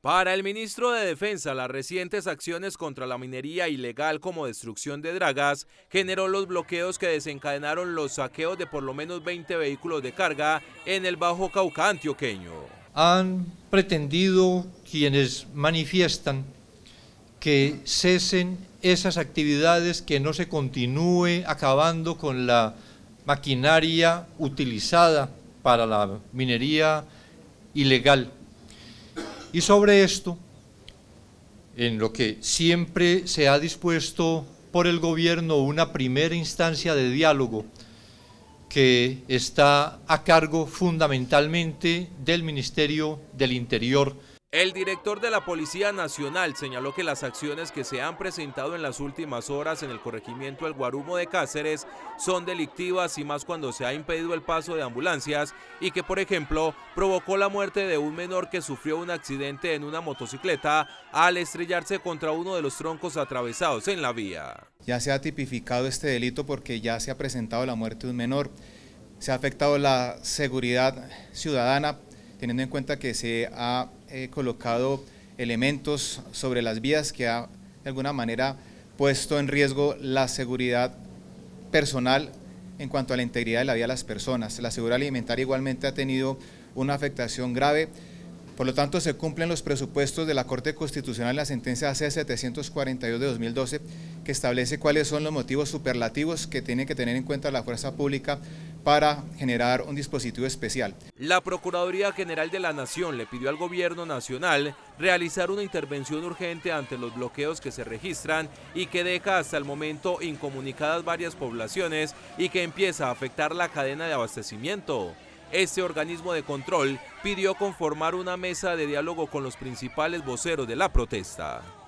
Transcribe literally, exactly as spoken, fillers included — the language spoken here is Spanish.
Para el ministro de Defensa, las recientes acciones contra la minería ilegal como destrucción de dragas generó los bloqueos que desencadenaron los saqueos de por lo menos veinte vehículos de carga en el Bajo Cauca antioqueño. Han pretendido quienes manifiestan que cesen esas actividades, que no se continúe acabando con la maquinaria utilizada para la minería ilegal. Y sobre esto, en lo que siempre se ha dispuesto por el gobierno una primera instancia de diálogo que está a cargo fundamentalmente del Ministerio del Interior. El director de la Policía Nacional señaló que las acciones que se han presentado en las últimas horas en el corregimiento El Guarumo de Cáceres son delictivas y más cuando se ha impedido el paso de ambulancias y que, por ejemplo, provocó la muerte de un menor que sufrió un accidente en una motocicleta al estrellarse contra uno de los troncos atravesados en la vía. Ya se ha tipificado este delito porque ya se ha presentado la muerte de un menor, se ha afectado la seguridad ciudadana, teniendo en cuenta que se ha eh, colocado elementos sobre las vías que ha de alguna manera puesto en riesgo la seguridad personal en cuanto a la integridad de la vida de las personas. La seguridad alimentaria igualmente ha tenido una afectación grave, por lo tanto se cumplen los presupuestos de la Corte Constitucional en la sentencia A C setecientos cuarenta y dos de dos mil doce, que establece cuáles son los motivos superlativos que tiene que tener en cuenta la fuerza pública para generar un dispositivo especial. La Procuraduría General de la Nación le pidió al Gobierno Nacional realizar una intervención urgente ante los bloqueos que se registran y que deja hasta el momento incomunicadas varias poblaciones y que empieza a afectar la cadena de abastecimiento. Este organismo de control pidió conformar una mesa de diálogo con los principales voceros de la protesta.